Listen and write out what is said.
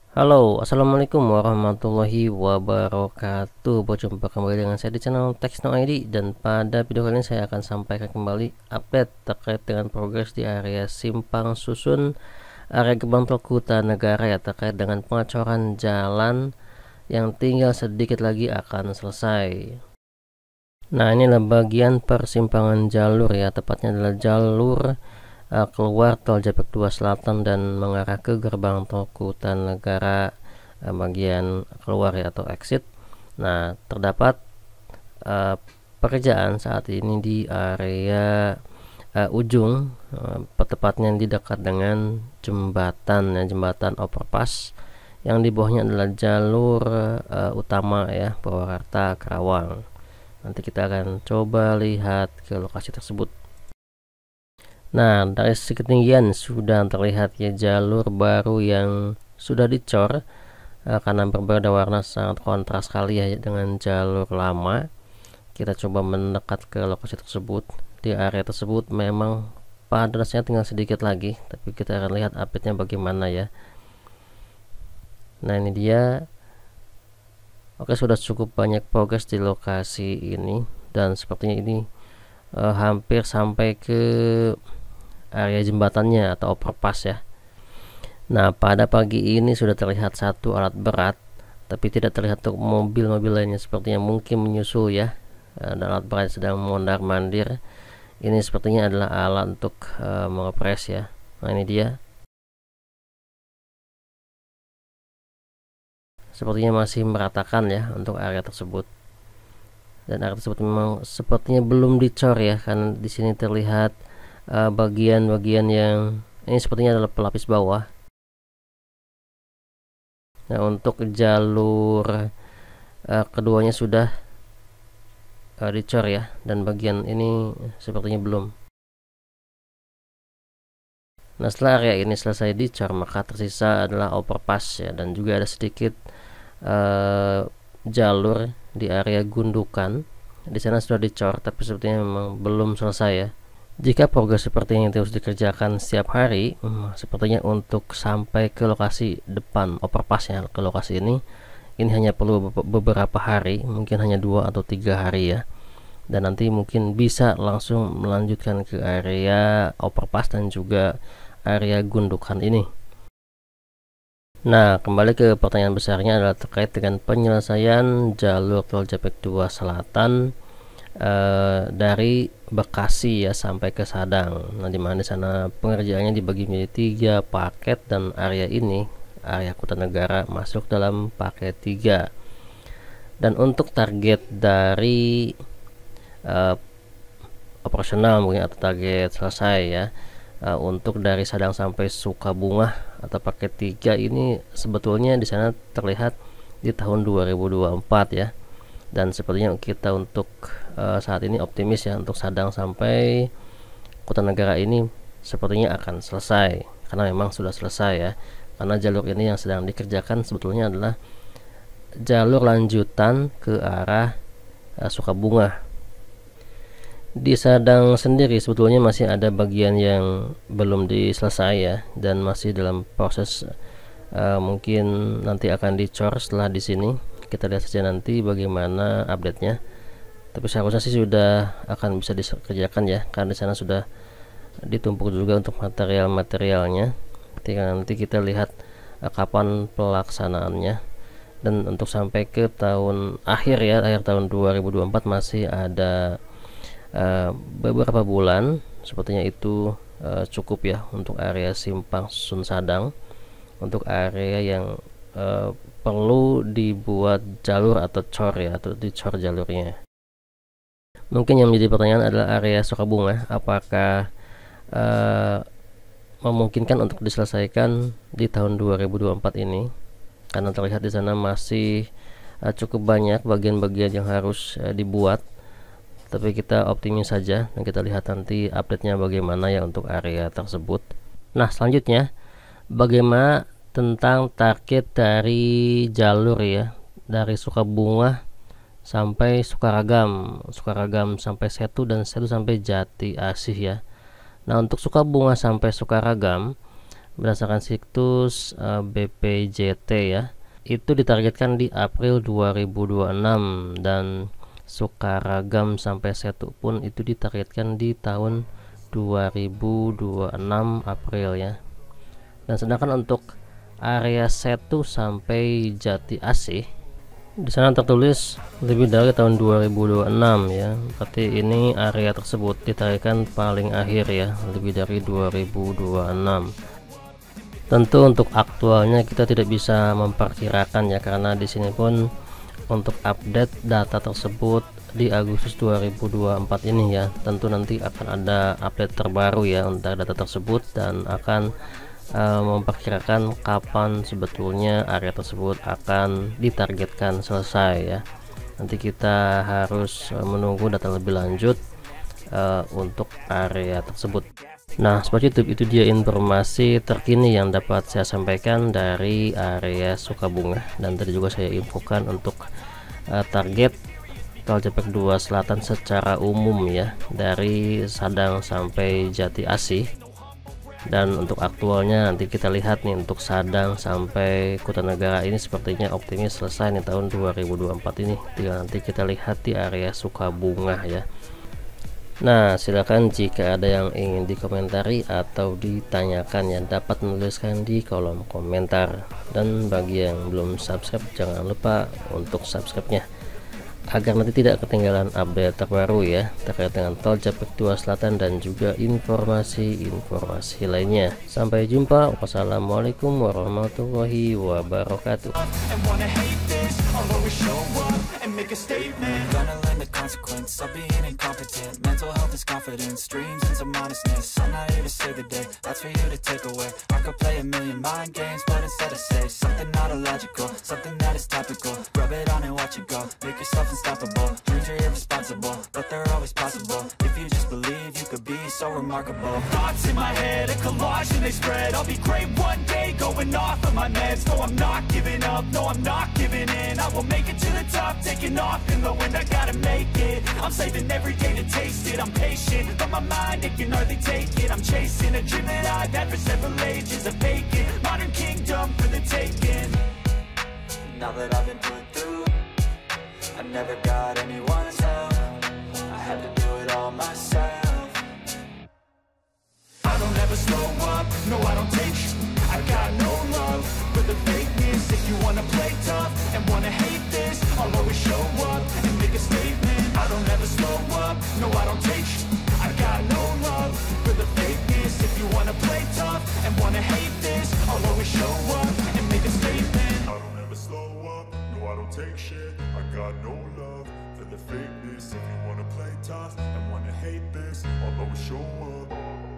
Halo, assalamualaikum warahmatullahi wabarakatuh. Berjumpa kembali dengan saya di channel Tekno ID, dan pada video kali ini saya akan sampaikan kembali update terkait dengan progres di area Simpang Susun, area Gerbang Tol Kutanegara ya, terkait dengan pengecoran jalan yang tinggal sedikit lagi akan selesai. Nah, inilah bagian persimpangan jalur ya, tepatnya adalah jalur keluar tol Japek 2 Selatan dan mengarah ke gerbang tol Kutanegara bagian keluar ya, atau exit. Nah, terdapat pekerjaan saat ini di area ujung, tepatnya di dekat dengan jembatan ya, jembatan overpass yang di bawahnya adalah jalur utama ya, Purwakarta Karawang. Nanti kita akan coba lihat ke lokasi tersebut. Nah, dari sisi ketinggian sudah terlihat ya jalur baru yang sudah dicor karena berbeda warna, sangat kontras sekali ya dengan jalur lama. Kita coba mendekat ke lokasi tersebut. Di area tersebut memang padatnya tinggal sedikit lagi, tapi kita akan lihat update-nya bagaimana ya. Nah, ini dia. Oke, sudah cukup banyak progres di lokasi ini, dan sepertinya ini hampir sampai ke area jembatannya atau overpass ya. Nah, pada pagi ini sudah terlihat satu alat berat, tapi tidak terlihat untuk mobil-mobil lainnya, sepertinya mungkin menyusul ya. Dan alat berat sedang mondar-mandir. Ini sepertinya adalah alat untuk mengepres ya. Nah, ini dia. Sepertinya masih meratakan ya untuk area tersebut. Dan area tersebut memang sepertinya belum dicor ya, karena di sini terlihat bagian-bagian yang ini sepertinya adalah pelapis bawah. Nah, untuk jalur keduanya sudah dicor ya, dan bagian ini sepertinya belum. Nah, setelah area ini selesai dicor, maka tersisa adalah overpass ya, dan juga ada sedikit jalur di area Gundukan. Di sana sudah dicor, tapi sepertinya memang belum selesai ya. Jika progres seperti ini terus dikerjakan setiap hari, sepertinya untuk sampai ke lokasi depan overpassnya, ke lokasi ini hanya perlu beberapa hari, mungkin hanya 2 atau 3 hari ya. Dan nanti mungkin bisa langsung melanjutkan ke area overpass dan juga area Gundukan ini. Nah, kembali ke pertanyaan besarnya adalah terkait dengan penyelesaian jalur tol Japek 2 Selatan dari Bekasi ya sampai ke Sadang. Nah, dimana di sana pengerjaannya dibagi menjadi 3 paket, dan area ini, area Kutanegara, masuk dalam paket 3. Dan untuk target dari operasional mungkin, atau target selesai ya, untuk dari Sadang sampai Sukabunga atau paket 3 ini sebetulnya di sana terlihat di tahun 2024 ya. Dan sepertinya kita untuk saat ini optimis ya, untuk Sadang sampai Kutanegara ini sepertinya akan selesai, karena memang sudah selesai ya. Karena jalur ini yang sedang dikerjakan sebetulnya adalah jalur lanjutan ke arah Sukabunga. Di Sadang sendiri sebetulnya masih ada bagian yang belum diselesai ya, dan masih dalam proses mungkin nanti akan dicor setelah di sini. Kita lihat saja nanti bagaimana update-nya. Tapi seharusnya sih sudah akan bisa dikerjakan ya, karena di sana sudah ditumpuk juga untuk material-materialnya. Tinggal nanti kita lihat kapan pelaksanaannya. Dan untuk sampai ke tahun akhir ya, akhir tahun 2024 masih ada beberapa bulan. Sepertinya itu cukup ya untuk area Simpang Susun Sadang. Untuk area yang perlu dibuat jalur atau cor ya, atau dicor jalurnya. Mungkin yang menjadi pertanyaan adalah area Sukabunga, apakah memungkinkan untuk diselesaikan di tahun 2024 ini, karena terlihat di sana masih cukup banyak bagian-bagian yang harus dibuat. Tapi kita optimis saja, dan kita lihat nanti update-nya bagaimana ya untuk area tersebut. Nah, selanjutnya bagaimana tentang target dari jalur ya, dari Sukabunga sampai Sukaragam, Sukaragam sampai Setu, dan Setu sampai Jati Asih ya. Nah, untuk Sukabunga sampai Sukaragam berdasarkan situs BPJT ya. Itu ditargetkan di April 2026 dan Sukaragam sampai Setu pun itu ditargetkan di tahun 2026 April ya. Dan sedangkan untuk area Setu sampai Jati Asih di sana tertulis lebih dari tahun 2026 ya. Berarti ini area tersebut ditargetkan paling akhir ya, lebih dari 2026. Tentu untuk aktualnya kita tidak bisa memperkirakan ya, karena di sini pun untuk update data tersebut di Agustus 2024 ini ya. Tentu nanti akan ada update terbaru ya untuk data tersebut dan akan memperkirakan kapan sebetulnya area tersebut akan ditargetkan selesai ya. Nanti kita harus menunggu data lebih lanjut untuk area tersebut. Nah, seperti itu dia informasi terkini yang dapat saya sampaikan dari area Sukabunga. Dan tadi juga saya infokan untuk target tol Japek 2 Selatan secara umum ya, dari Sadang sampai Jati Asih. Dan untuk aktualnya nanti kita lihat nih, untuk Sadang sampai Kutanegara ini sepertinya optimis selesai nih tahun 2024 ini. Tinggal nanti kita lihat di area Sukabunga ya. Nah, silakan jika ada yang ingin dikomentari atau ditanyakan ya, dapat menuliskan di kolom komentar. Dan bagi yang belum subscribe, jangan lupa untuk subscribe-nya agar nanti tidak ketinggalan update terbaru ya terkait dengan tol Japek 2 Selatan dan juga informasi-informasi lainnya. Sampai jumpa. Wassalamualaikum warahmatullahi wabarakatuh. Make a statement. Gonna learn the consequence of being incompetent. Mental health is confidence, dreams and some honestness. I'm not here to save the day, that's for you to take away. I could play a million mind games, but instead I say something not illogical, something that is topical. Rub it on and watch it go, make yourself unstoppable. Dreams are irresponsible, but they're always possible. If you just believe, you could be so remarkable. Thoughts in my head, a collage and they spread. I'll be great one day, going off of my meds. No, I'm not giving up, no, I'm not giving in. I will make it to the top, taking off in the wind, I gotta make it. I'm saving every day to taste it. I'm patient, but my mind, it can hardly take it. I'm chasing a dream that I've had for several ages. A vacant, modern kingdom for the taking. Now that I've been put through, I never got anyone's help. I had to do it all myself. I don't ever slow up, no I don't take sh**. I got no love for the fakeness. If you wanna play tough and wanna hate this, I'll always show up and make a statement. I don't ever slow up, no I don't take sh**. I got no love for the fakeness. If you wanna play tough and wanna hate this, I'll always show up and make a statement. I don't ever slow up, no I don't take shit. I got no love for the fakeness. If you wanna play tough and wanna hate this, I'll always show up.